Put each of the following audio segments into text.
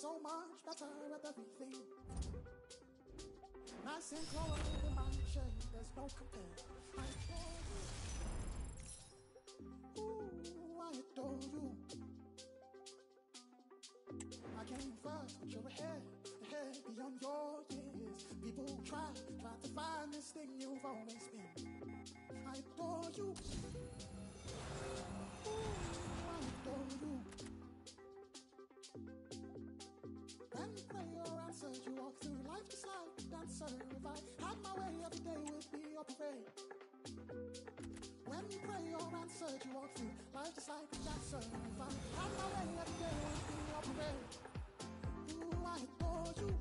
so much better at everything. Nice and clothed in my shade, there's no compare. I adore you. Ooh, I adore you. I came first, but you're ahead beyond your years. People try to find this thing you've always been. I adore you. Ooh, I adore you. When you pray or answer, you walk through life just like a dancer. If I had my way, every day would be your parade. When you pray or answer, you walk through life just like a dancer. If I had my way, every day would be your parade. Ooh, I adore you.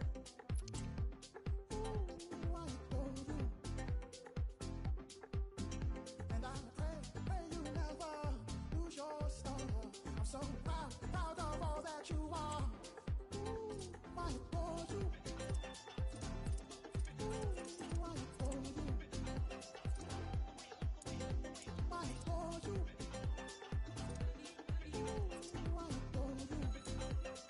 Ooh, I adore you. And I pray you never lose your star. I'm so proud of all that you are. Ooh, I adore you. Ooh, I adore you. I adore you. Ooh, I adore you.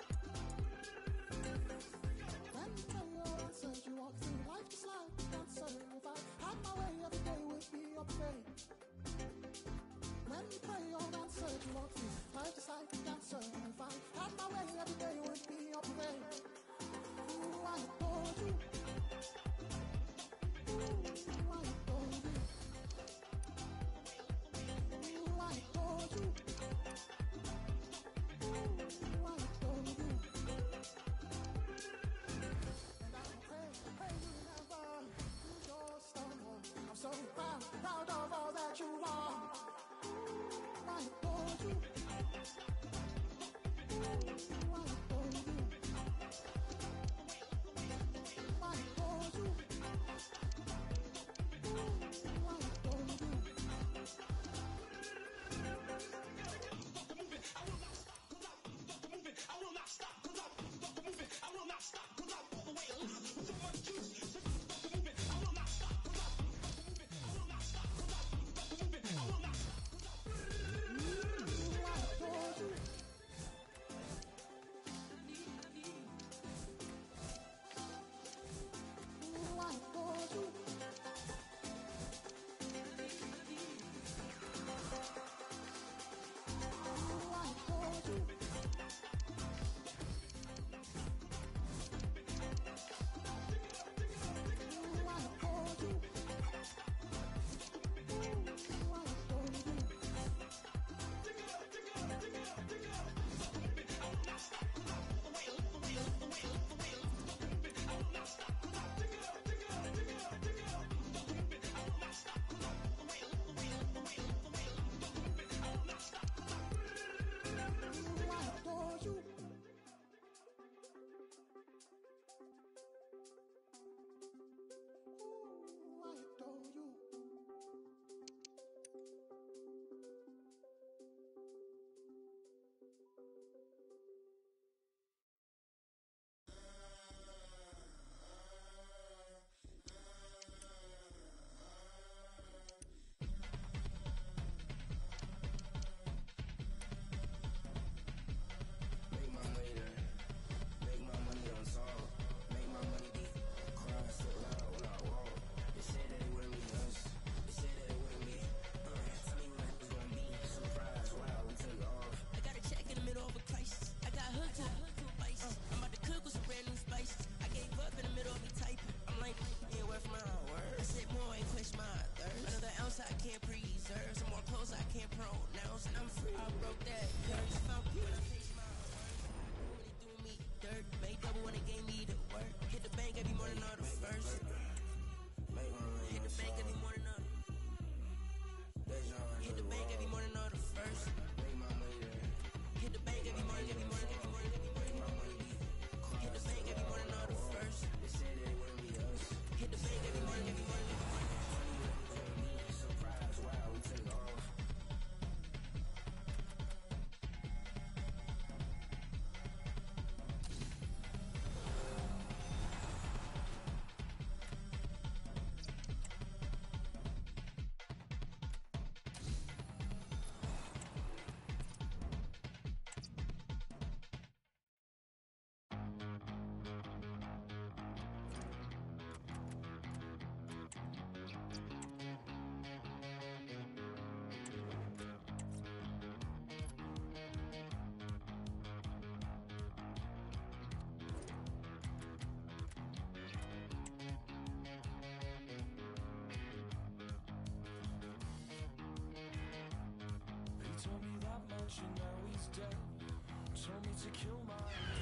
you now he's dead. Told me to kill my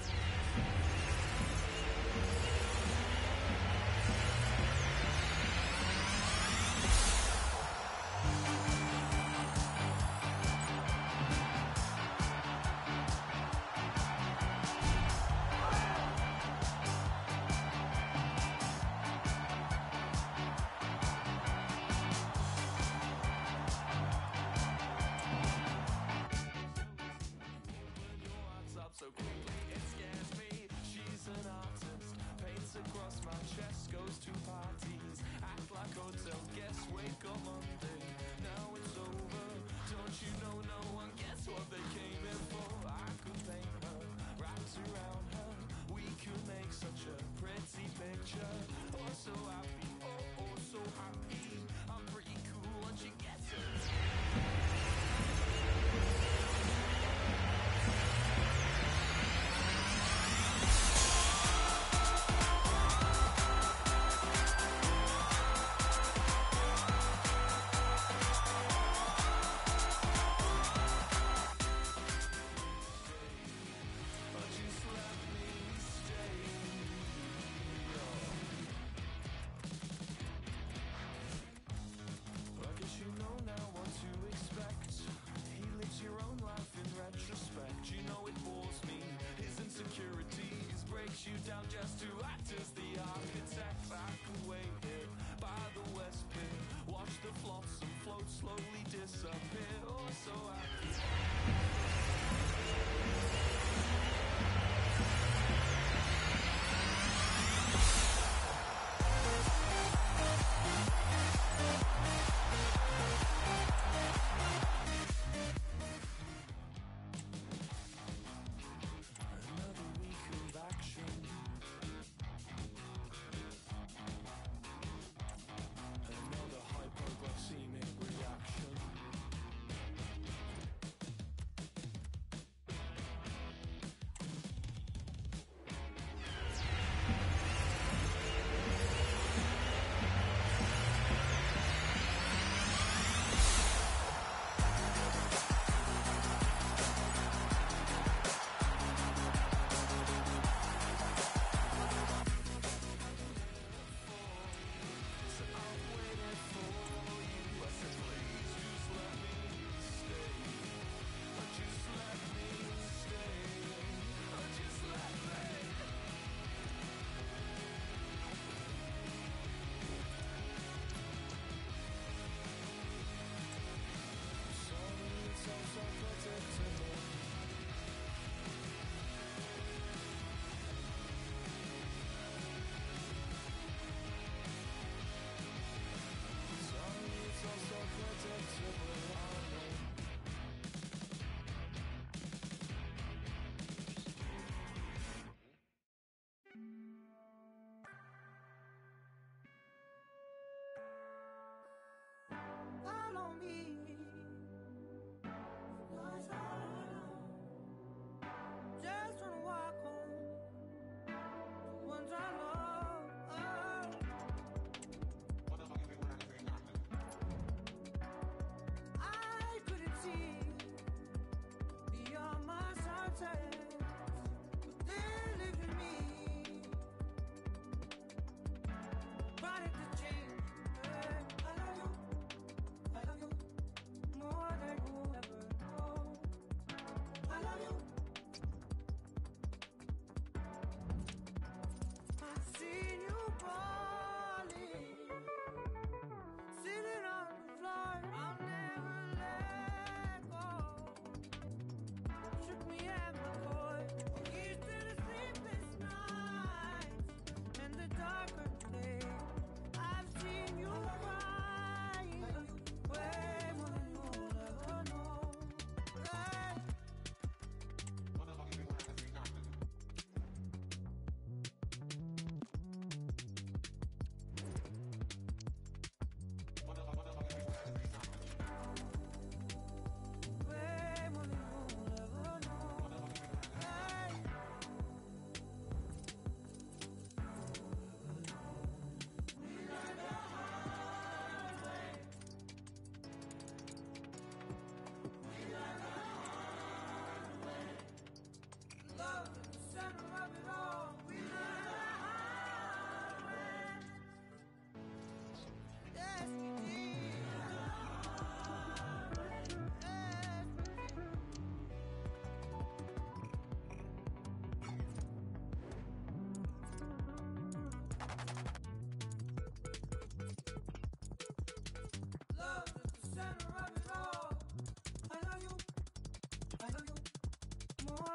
so quickly, it scares me. She's an artist, paints across my chest, goes to parties, act like hotels, guess wake on Monday. Now it's over, don't you know no one gets what they came in for? I could paint her, wrapped around her, we could make such a pretty picture. Oh so happy, oh so happy, I'm pretty cool and she gets it. You down just to act as the architect. I could wait here by the West Pit, watch the flotsam float slowly disappear. Oh, so happy.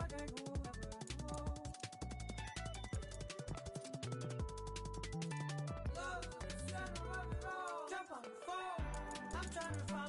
think we'll ever know. Love is the center of it all. Jump on the phone. I'm trying to find